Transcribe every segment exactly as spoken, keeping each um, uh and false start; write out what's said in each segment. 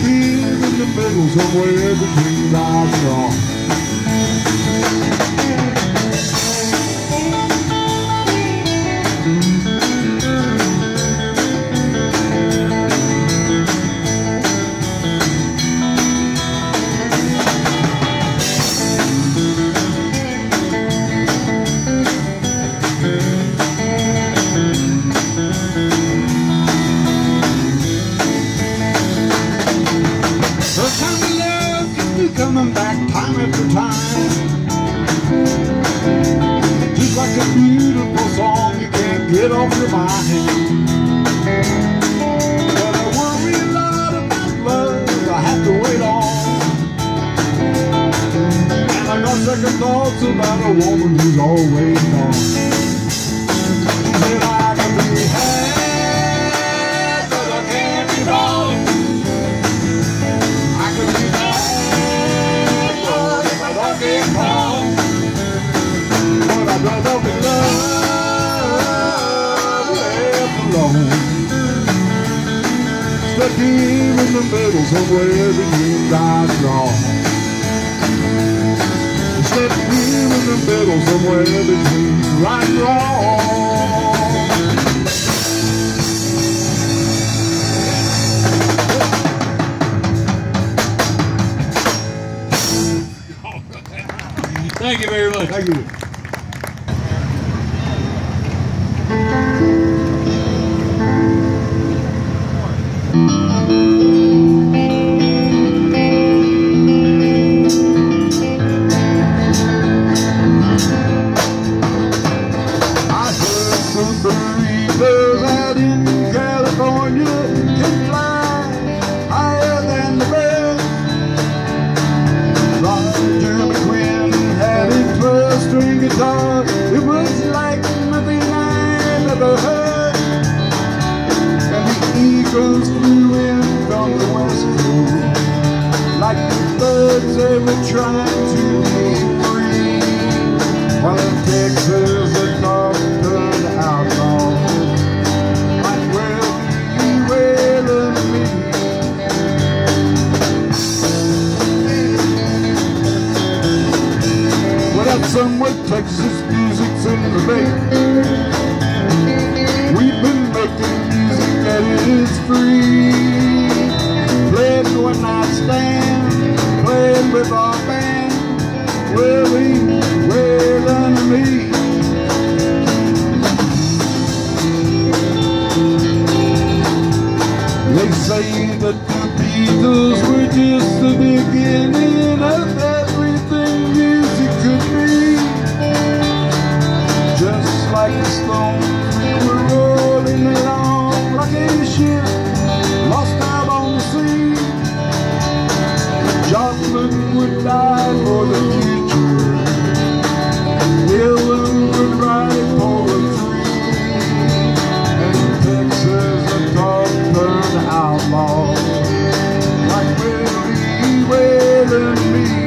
here in the middle, somewhere between right and wrong. Coming back time after time, just like a beautiful song you can't get off your mind. But I worry a lot about love I have to wait on, and I got second thoughts about a woman who's always gone. She said I can be had, but I can't be wrong. I can be bad, wrong, but I'd rather be loved left alone. Stuck here in the middle, somewhere between right and wrong. Stuck here in the middle, somewhere between right and wrong. Thank you very much. Thank you. I heard some believers out in California can fly higher than the birds. String guitar, it was like nothing I'd ever heard. And the eagles flew in from the west coast, like the birds they were trying to be free. While in Texas the dog turned outlaw, might well be wailing me. Somewhere Texas music's in the vein. We've been making music that is free. Playing one night stand, playing with our band, wailing, wailing to me. They say that the Beatles were just the beginning of everything music could be. Just like the Stones, we were rolling along like a ship lost out on the sea. Joplin would die for the future, Dylan would write poetry, and in Texas the dog turned outlaw, like Willie wailing me.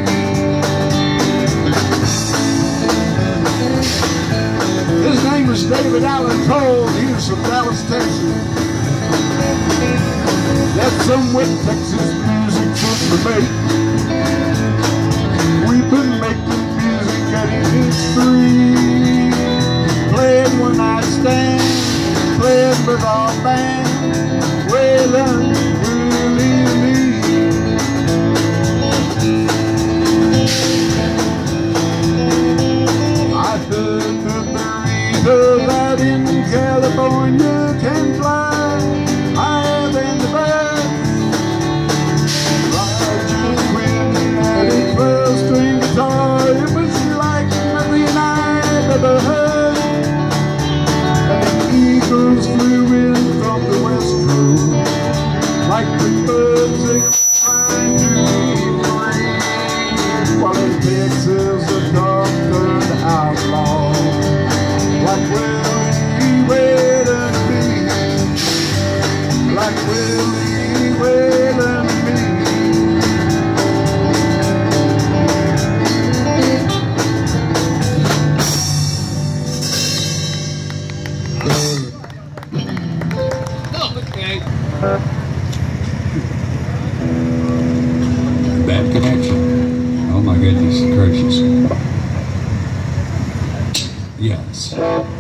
His name was David Allen Cole. He was from Dallas, Texas. That's some wet Texas music from the Bay. We've been making music that is free. Playing one night stand, playing with our band, wailing, wailing me. I heard the burritos out in California can fly higher than the birds. Roger Quinn had a twelve-string guitar, it was like nothing I'd ever heard. And the eagles flew in from the west coast, like the birds they were trying to be free. While in Texas the dog turned outlaw, like Willie wailing me, like Willie wailing me. Okay. Bad connection. Oh my goodness gracious. Yes.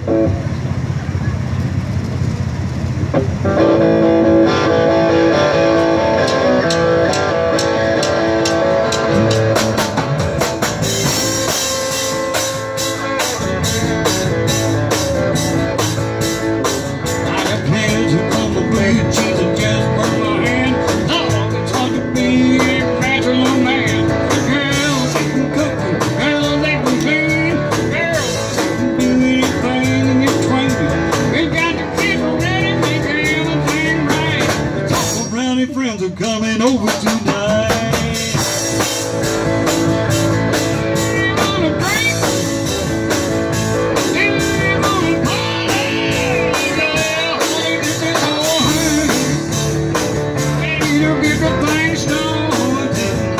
Friends are coming over tonight. They wanna drink, they wanna party, yeah, this is all ready to get the thing started.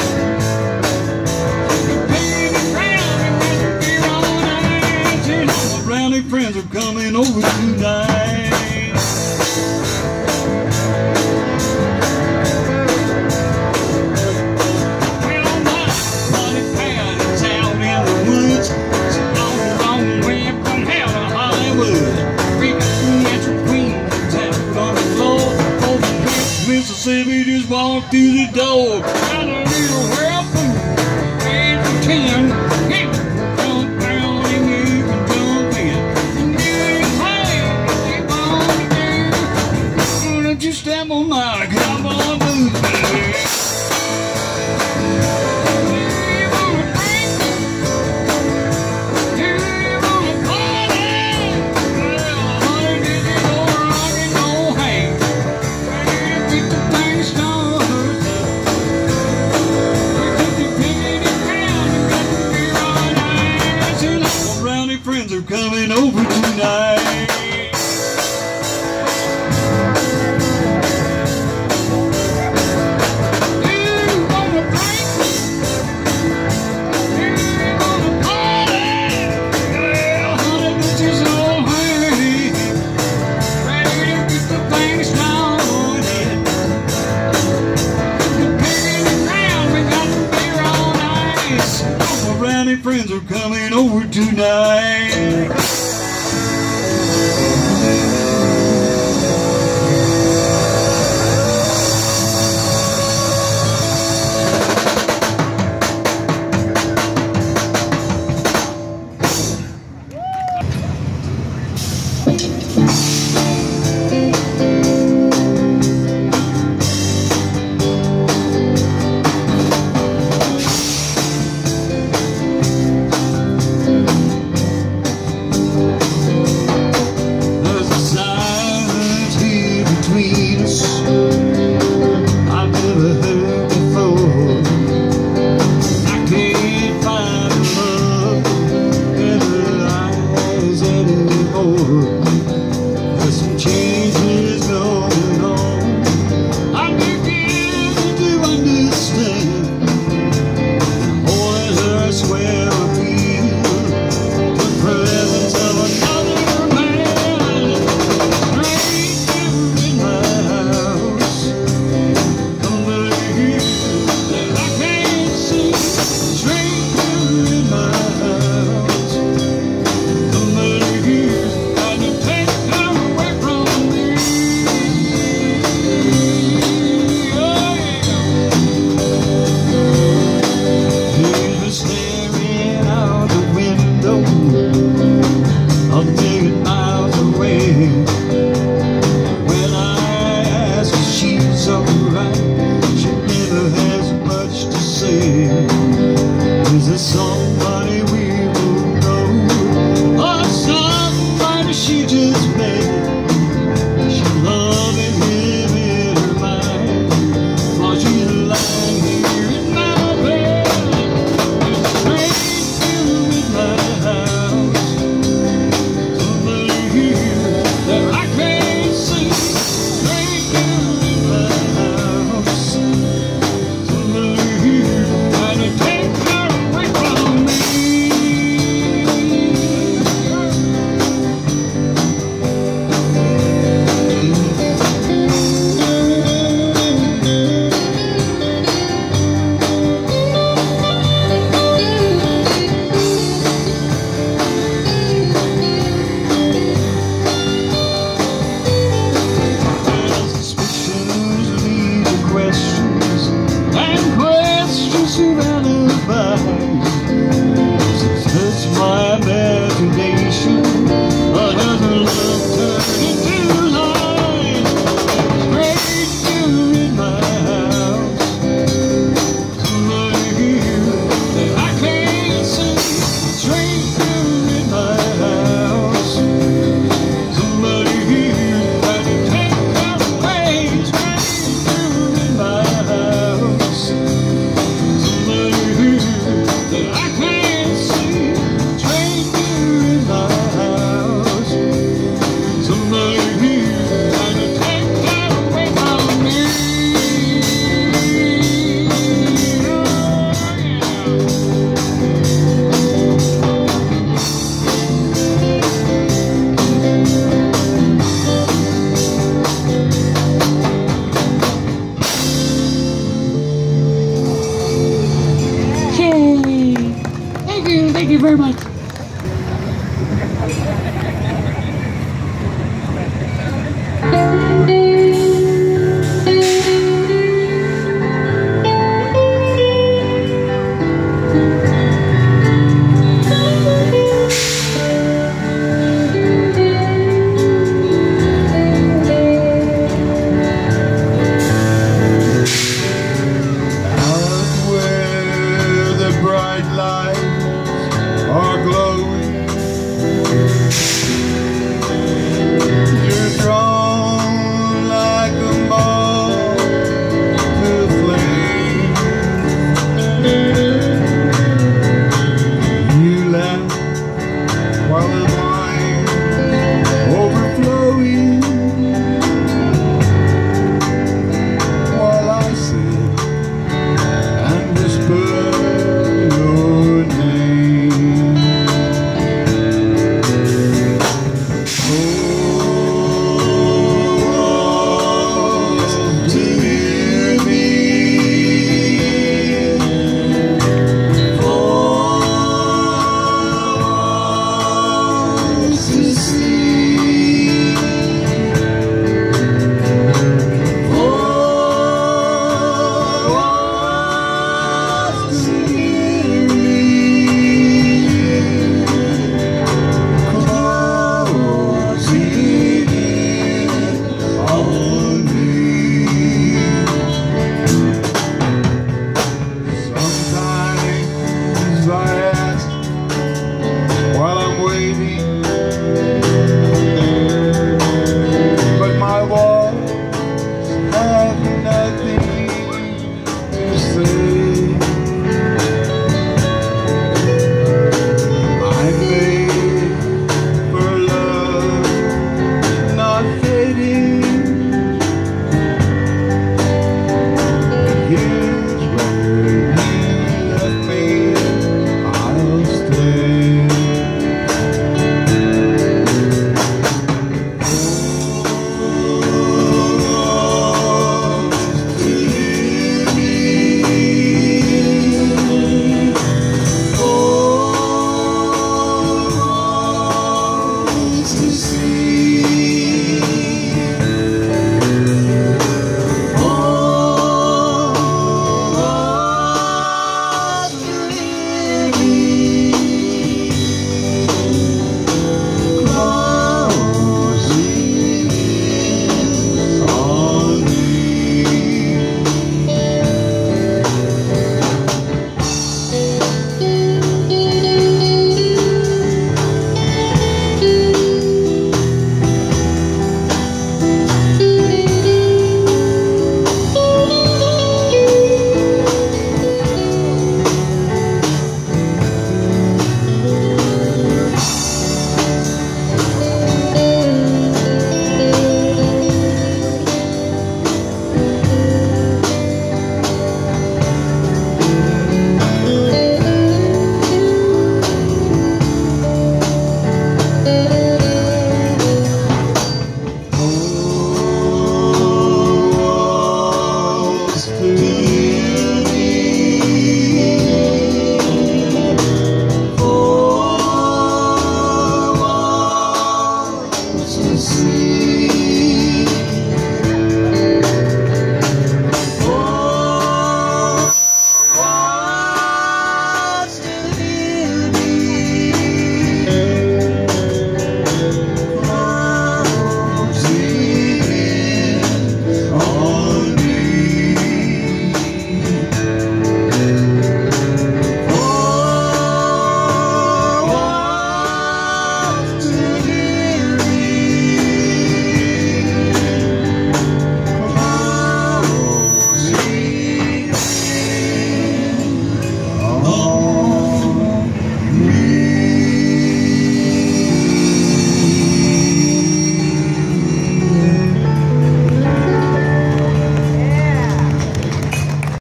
The baby brown and Mister Beer on ice, and all the brownie friends are coming over tonight. Mississippi just walked through the door. Got a little welcome and pretend. Yeah, jump down and you can jump in. And do anything that you want to do. Why don't you step on my cowboy boots, baby? Friends are coming over tonight. You wanna drink? You wanna party? Yeah, honey, this is all ready. Ready to get the thing started. The pig in the ground, we got the beer on ice. All the brownie friends are coming over tonight.